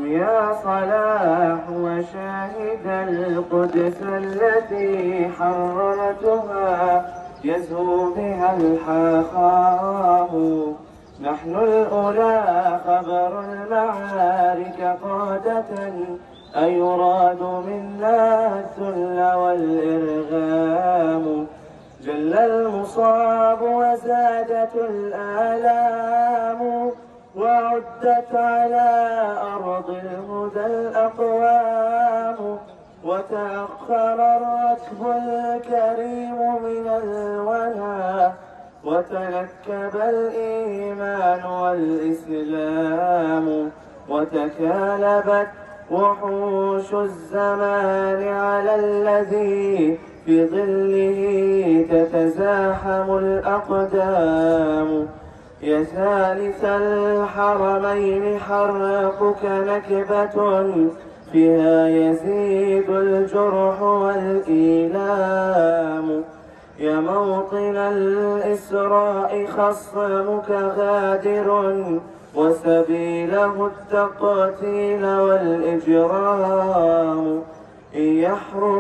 يا صلاح وشاهد القدس التي حررتها يزهو بها الحاخام. نحن الأولى خبر المعارك قادة أيراد منا الذل والإرغام. جل المصاب وزادت الآلام وعدت على أرض الهدى الأقوام. وتأخر الركب الكريم من الونى وتنكب الإيمان والإسلام. وتكالبت وحوش الزمان على الذي في ظله تتزاحم الأقدام. يا ثالث الحرمين حرقك نكبة فيها يزيد الجرح والإيلام. يا موطن الإسراء خصمك غادر وسبيله التقتيل والإجرام. إن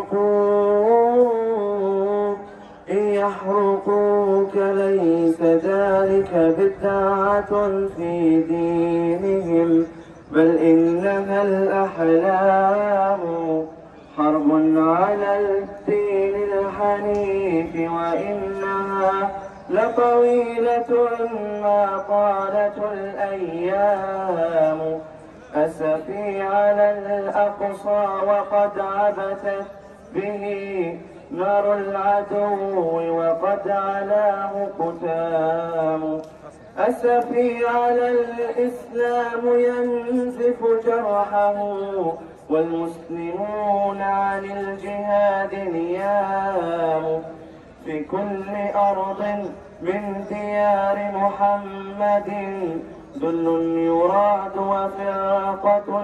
يحرقوك ليس ذلك بدعة في دينهم بل إنها الأحلام. حرب على الدين الحنيف وإنها لطويلة ما طالت الأيام. أسفي على الأقصى وقد عبثت به نار العدو وقد علاه قتام. أسفي على الإسلام ينزف جرحه والمسلمون عن الجهاد نيام. في كل أرض من ديار محمد ذل يراد وفرقة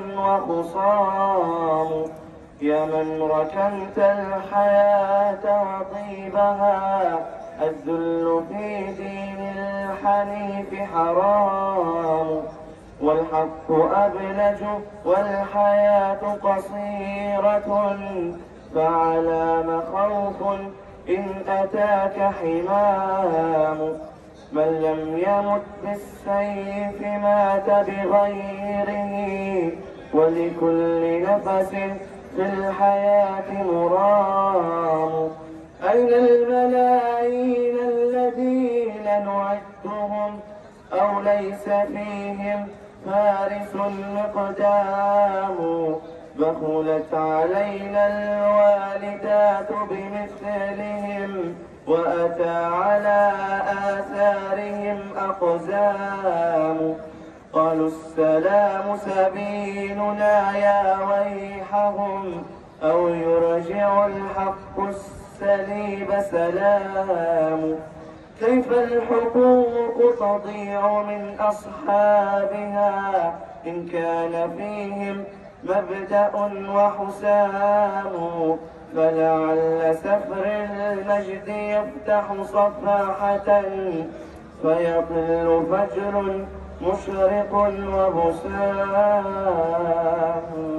وخصام. يا من ركنت الحياة وطيبها الذل في دين الحنيف حرام. والحق أبلج والحياة قصيرة فعلام خوف إن أتاك حمام. من لم يمت بالسيف مات بغيره ولكل نفس في الحياة مرام. أين الملايين الذين نعدهم أو ليس فيهم فارس مقدام. بخلت علينا الوالدات بمثلهم وأتى على آثارهم أقزام. قالوا السلام سبيلنا يا ويحهم أو يرجع الحق السليب سلام. كيف الحقوق تضيع من أصحابها إن كان فيهم مبدأ وحسام. فلعل سفر المجد يفتح صفاحة فيطل فجر مشرق وبسام.